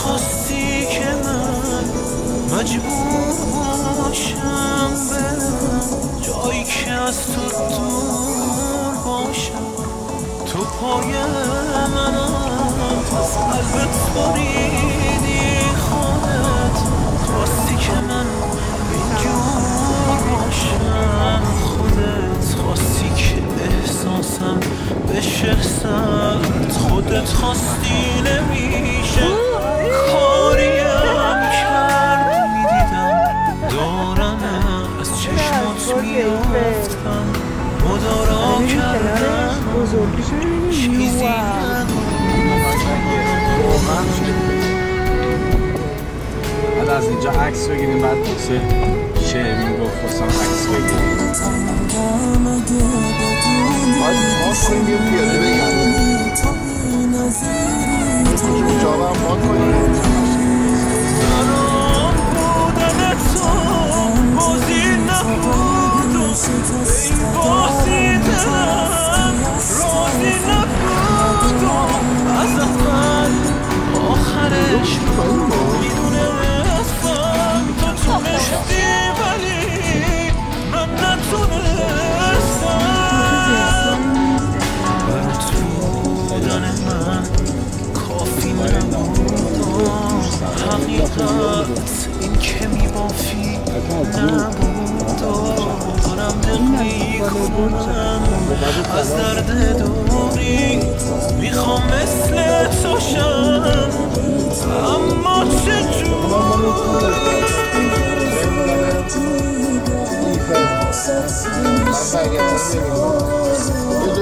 خواستی که من مجبور باشم برم جایی که از تو دور باشم تو پای منم از قلبت بریدی خودت خواستی که من اینجور باشم خودت خواستی که احساسم بشه سرد خودت خواستی نمیشه کاریم کرد میدیدم دارم از چشمات میافتم مدارا کردم چیزی بعد از اینجا عکس بگیریم بعد بسه شعر میگفت خواستم عکس بگیریم باید ما کنیم یه پیاده بگیم جاوه هم ما کنیم برام بودن تو بازی نبود این بازی دلم رازی نبود از اول آخرش میدونستم تو تونستی ولی من نتونستم برات بودن من کافی نبود حقیقت این که میبافی نبود دارم دل کنم از درد دوری میخوام مثل تو شم اما چجور من